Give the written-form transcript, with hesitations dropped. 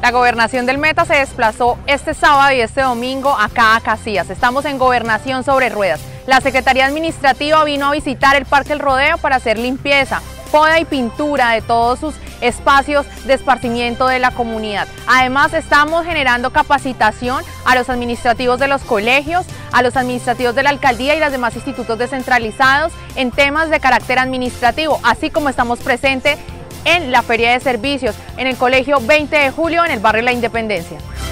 La Gobernación del Meta se desplazó este sábado y este domingo acá a Casillas. Estamos en Gobernación sobre Ruedas. La Secretaría Administrativa vino a visitar el Parque El Rodeo para hacer limpieza, poda y pintura de todos sus espacios de esparcimiento de la comunidad. Además, estamos generando capacitación a los administrativos de los colegios, a los administrativos de la alcaldía y los demás institutos descentralizados en temas de carácter administrativo, así como estamos presentes en la Feria de Servicios, en el Colegio 20 de Julio, en el barrio La Independencia.